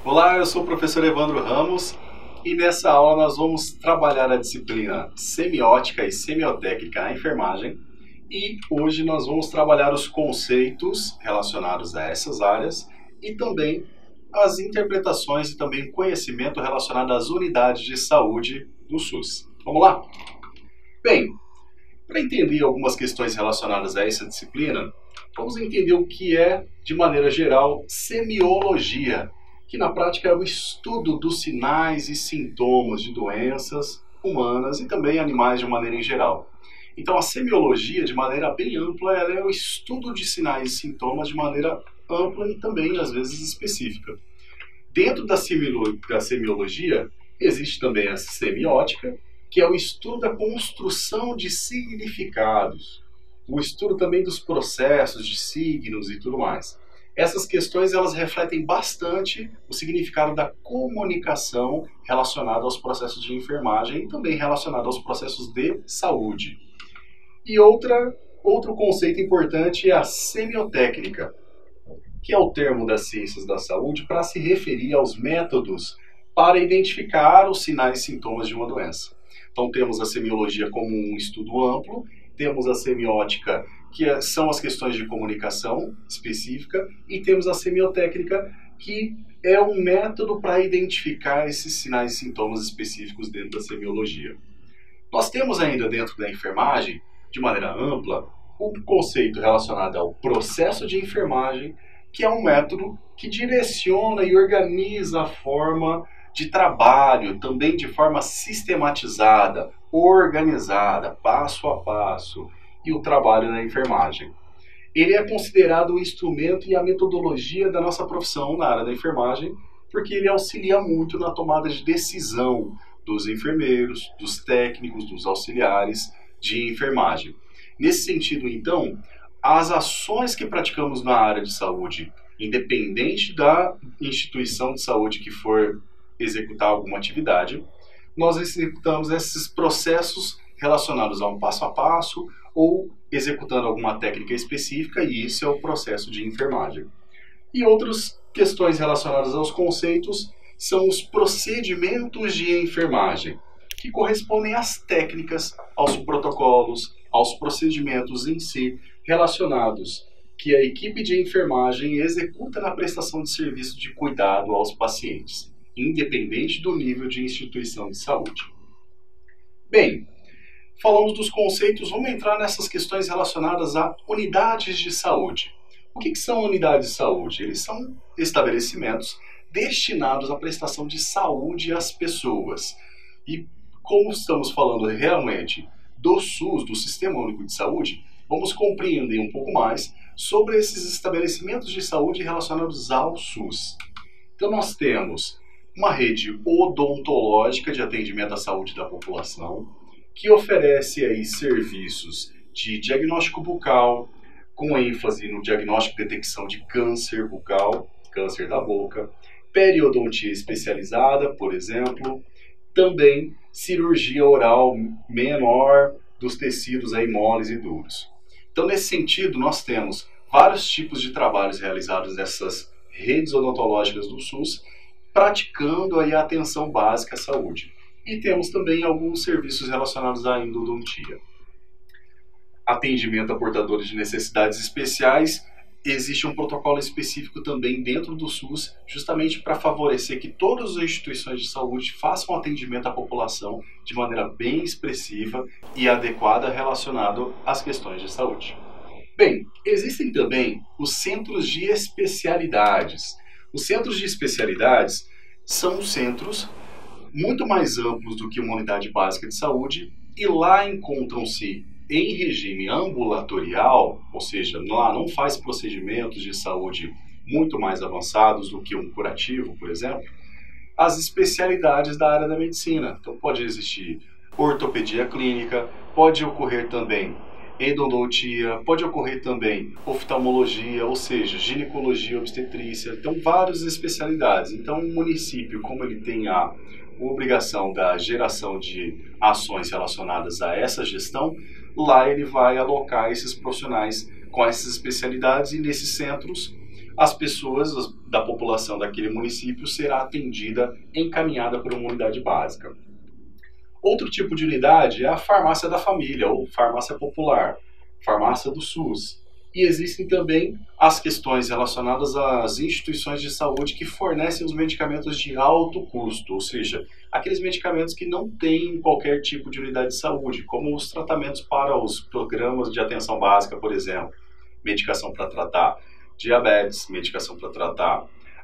Olá, eu sou o professor Evandro Ramos e nessa aula nós vamos trabalhar a disciplina semiótica e semiotécnica na enfermagem e hoje nós vamos trabalhar os conceitos relacionados a essas áreas e também as interpretações e também conhecimento relacionado às unidades de saúde do SUS. Vamos lá? Bem, para entender algumas questões relacionadas a essa disciplina, vamos entender o que é, de maneira geral, semiologia, que na prática é o estudo dos sinais e sintomas de doenças humanas e também animais de maneira em geral. Então a semiologia, de maneira bem ampla, ela é o estudo de sinais e sintomas de maneira ampla e também, às vezes, específica. Dentro da semiologia, existe também a semiótica, que é o estudo da construção de significados, o estudo também dos processos de signos e tudo mais. Essas questões elas refletem bastante o significado da comunicação relacionada aos processos de enfermagem e também relacionado aos processos de saúde. E outro conceito importante é a semiotécnica, que é o termo das ciências da saúde para se referir aos métodos para identificar os sinais e sintomas de uma doença. Então temos a semiologia como um estudo amplo, temos a semiótica, que são as questões de comunicação específica, e temos a semiotécnica, que é um método para identificar esses sinais e sintomas específicos dentro da semiologia. Nós temos ainda dentro da enfermagem, de maneira ampla, um conceito relacionado ao processo de enfermagem, que é um método que direciona e organiza a forma de trabalho, também de forma sistematizada, organizada, passo a passo, e o trabalho na enfermagem. Ele é considerado o instrumento e a metodologia da nossa profissão na área da enfermagem, porque ele auxilia muito na tomada de decisão dos enfermeiros, dos técnicos, dos auxiliares de enfermagem. Nesse sentido, então, as ações que praticamos na área de saúde, independente da instituição de saúde que for executar alguma atividade, nós executamos esses processos relacionados a um passo a passo ou executando alguma técnica específica, e isso é o processo de enfermagem. E outras questões relacionadas aos conceitos são os procedimentos de enfermagem, que correspondem às técnicas, aos protocolos, aos procedimentos em si relacionados que a equipe de enfermagem executa na prestação de serviço de cuidado aos pacientes, independente do nível de instituição de saúde. Bem, falamos dos conceitos, vamos entrar nessas questões relacionadas a unidades de saúde. O que são unidades de saúde? Eles são estabelecimentos destinados à prestação de saúde às pessoas. E como estamos falando realmente do SUS, do Sistema Único de Saúde, vamos compreender um pouco mais sobre esses estabelecimentos de saúde relacionados ao SUS. Então nós temos uma rede odontológica de atendimento à saúde da população, que oferece aí serviços de diagnóstico bucal, com ênfase no diagnóstico e detecção de câncer bucal, câncer da boca, periodontia especializada, por exemplo, também cirurgia oral menor dos tecidos aí moles e duros. Então, nesse sentido, nós temos vários tipos de trabalhos realizados nessas redes odontológicas do SUS, praticando aí a atenção básica à saúde. E temos também alguns serviços relacionados à endodontia. Atendimento a portadores de necessidades especiais. Existe um protocolo específico também dentro do SUS, justamente para favorecer que todas as instituições de saúde façam atendimento à população de maneira bem expressiva e adequada relacionado às questões de saúde. Bem, existem também os centros de especialidades. Os centros de especialidades são centros muito mais amplos do que uma unidade básica de saúde, e lá encontram-se em regime ambulatorial, ou seja, lá não faz procedimentos de saúde muito mais avançados do que um curativo, por exemplo, as especialidades da área da medicina. Então pode existir ortopedia clínica, pode ocorrer também endodontia, pode ocorrer também oftalmologia, ou seja, ginecologia, obstetrícia, então várias especialidades. Então o município, como ele tem a obrigação da geração de ações relacionadas a essa gestão, lá ele vai alocar esses profissionais com essas especialidades, e nesses centros as pessoas da população daquele município será atendida, encaminhada por uma unidade básica. Outro tipo de unidade é a farmácia da família, ou farmácia popular, farmácia do SUS. E existem também as questões relacionadas às instituições de saúde que fornecem os medicamentos de alto custo, ou seja, aqueles medicamentos que não têm qualquer tipo de unidade de saúde, como os tratamentos para os programas de atenção básica, por exemplo, medicação para tratar diabetes, medicação para tratar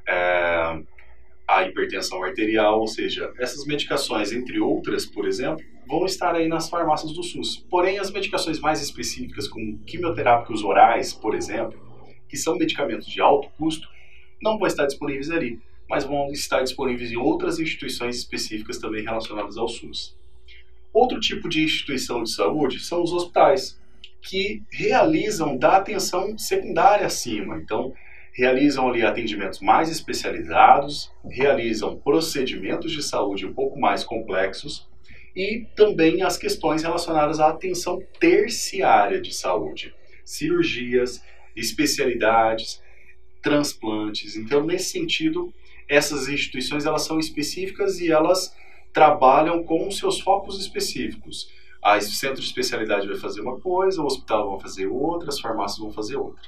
a hipertensão arterial, ou seja, essas medicações, entre outras, por exemplo, vão estar aí nas farmácias do SUS. Porém, as medicações mais específicas, como quimioterápicos orais, por exemplo, que são medicamentos de alto custo, não vão estar disponíveis ali, mas vão estar disponíveis em outras instituições específicas também relacionadas ao SUS. Outro tipo de instituição de saúde são os hospitais, que realizam da atenção secundária acima. Então, realizam ali atendimentos mais especializados, realizam procedimentos de saúde um pouco mais complexos e também as questões relacionadas à atenção terciária de saúde, cirurgias, especialidades, transplantes. Então, nesse sentido, essas instituições elas são específicas e elas trabalham com seus focos específicos. O centro de especialidade vai fazer uma coisa, o hospital vai fazer outra, as farmácias vão fazer outra.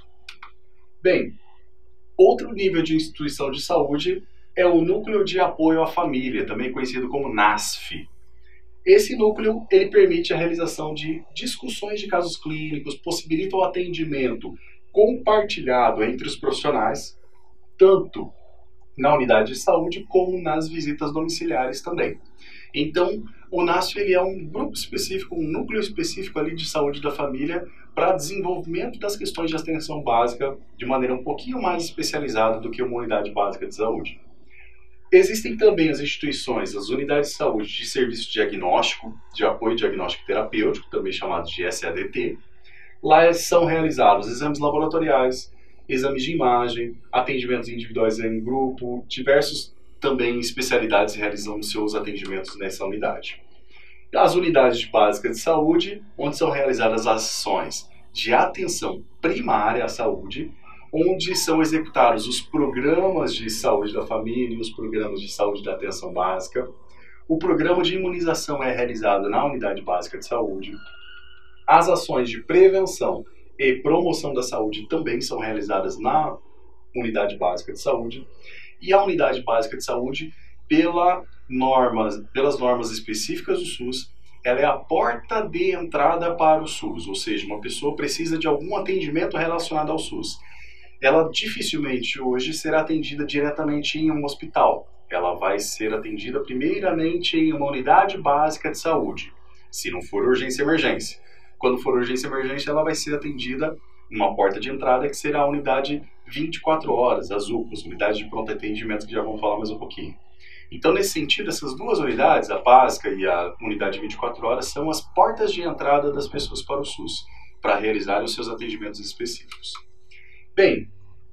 Bem, outro nível de instituição de saúde é o Núcleo de Apoio à Família, também conhecido como NASF. Esse núcleo ele permite a realização de discussões de casos clínicos, possibilita o atendimento compartilhado entre os profissionais, tanto na unidade de saúde como nas visitas domiciliares também. Então, o NASF ele é um grupo específico, um núcleo específico ali de saúde da família para desenvolvimento das questões de atenção básica de maneira um pouquinho mais especializada do que uma unidade básica de saúde. Existem também as instituições, as unidades de saúde de serviço diagnóstico, de apoio diagnóstico terapêutico, também chamados de SADT. Lá são realizados exames laboratoriais, exames de imagem, atendimentos individuais em grupo, diversos também especialidades realizam seus atendimentos nessa unidade. As unidades básicas de saúde, onde são realizadas ações de atenção primária à saúde, onde são executados os programas de saúde da família, os programas de saúde da atenção básica. O programa de imunização é realizado na unidade básica de saúde. As ações de prevenção e promoção da saúde também são realizadas na unidade básica de saúde. E a unidade básica de saúde, pelas normas específicas do SUS, ela é a porta de entrada para o SUS, ou seja, uma pessoa precisa de algum atendimento relacionado ao SUS. Ela dificilmente hoje será atendida diretamente em um hospital. Ela vai ser atendida primeiramente em uma unidade básica de saúde, se não for urgência e emergência. Quando for urgência e emergência, ela vai ser atendida numa porta de entrada que será a unidade 24 horas, as UPAs, unidade de pronto atendimento, que já vamos falar mais um pouquinho. Então, nesse sentido, essas duas unidades, a básica e a unidade 24 horas, são as portas de entrada das pessoas para o SUS, para realizarem os seus atendimentos específicos. Bem,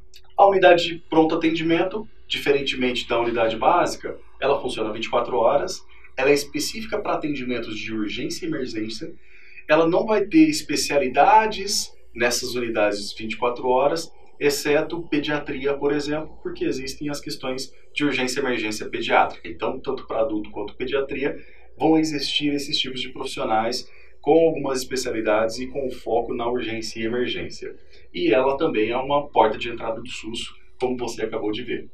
a unidade de pronto atendimento, diferentemente da unidade básica, ela funciona 24 horas, ela é específica para atendimentos de urgência e emergência, ela não vai ter especialidades nessas unidades 24 horas, exceto pediatria, por exemplo, porque existem as questões de urgência e emergência pediátrica. Então, tanto para adulto quanto pediatria, vão existir esses tipos de profissionais com algumas especialidades e com foco na urgência e emergência. E ela também é uma porta de entrada do SUS, como você acabou de ver.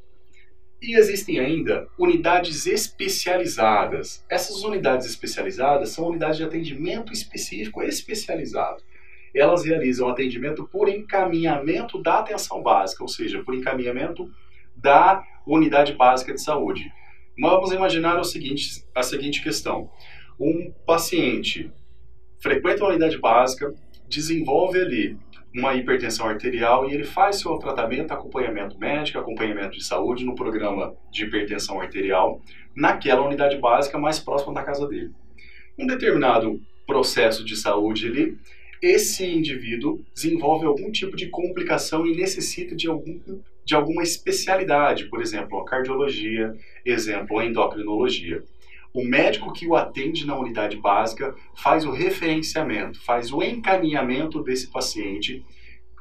E existem ainda unidades especializadas. Essas unidades especializadas são unidades de atendimento específico especializado. Elas realizam atendimento por encaminhamento da atenção básica, ou seja, por encaminhamento da unidade básica de saúde. Vamos imaginar a seguinte questão. Um paciente frequenta a unidade básica, desenvolve ali uma hipertensão arterial e ele faz seu tratamento, acompanhamento médico, acompanhamento de saúde no programa de hipertensão arterial naquela unidade básica mais próxima da casa dele. Um determinado processo de saúde ali, esse indivíduo desenvolve algum tipo de complicação e necessita de alguma especialidade, por exemplo, a cardiologia, exemplo, a endocrinologia. O médico que o atende na unidade básica faz o referenciamento, faz o encaminhamento desse paciente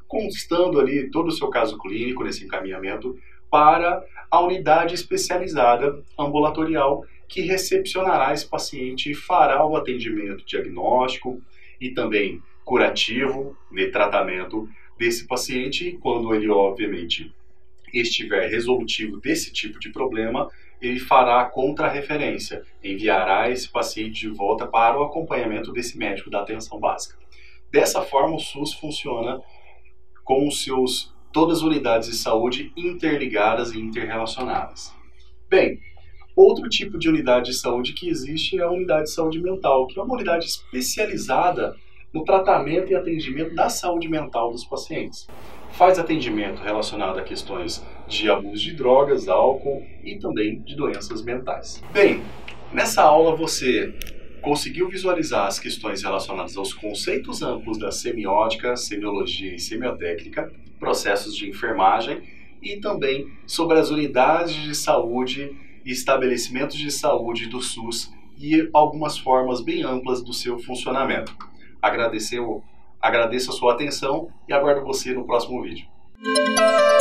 constando ali todo o seu caso clínico nesse encaminhamento para a unidade especializada ambulatorial que recepcionará esse paciente e fará o atendimento diagnóstico e também curativo, de tratamento desse paciente. Quando ele, obviamente, estiver resolutivo desse tipo de problema, ele fará a contrarreferência, enviará esse paciente de volta para o acompanhamento desse médico da atenção básica. Dessa forma, o SUS funciona com todas as unidades de saúde interligadas e interrelacionadas. Bem, outro tipo de unidade de saúde que existe é a unidade de saúde mental, que é uma unidade especializada no tratamento e atendimento da saúde mental dos pacientes. Faz atendimento relacionado a questões de abuso de drogas, álcool e também de doenças mentais. Bem, nessa aula você conseguiu visualizar as questões relacionadas aos conceitos amplos da semiótica, semiologia e semiotécnica, processos de enfermagem e também sobre as unidades de saúde e estabelecimentos de saúde do SUS e algumas formas bem amplas do seu funcionamento. Agradeço a sua atenção e aguardo você no próximo vídeo.